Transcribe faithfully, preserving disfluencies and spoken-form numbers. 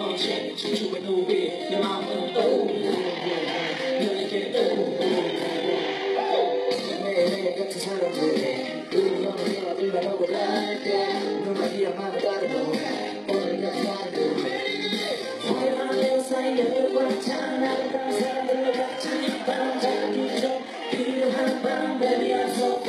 check, treat you with no bid. Your mama, oh, 너에게 oh, 매일매일 같은 사람들 우리 형은 영화들만 보고 날때 눈마디야만 다르고 오늘 같은 날도 화려한 내 사이에 꽉찬 나를 사람들로 같이 밤 잡기 좀 필요한 밤 baby I'm so